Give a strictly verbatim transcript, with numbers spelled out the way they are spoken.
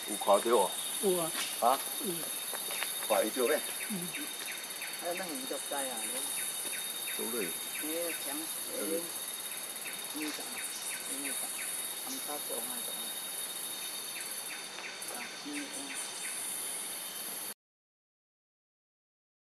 有看到哦？ 有啊。 啊？ 嗯。 看伊着咩？ 嗯。啊，咱唔着知啊。 走嘞。 你强，你你啥？你啥？他们他做那种。啊，嗯嗯。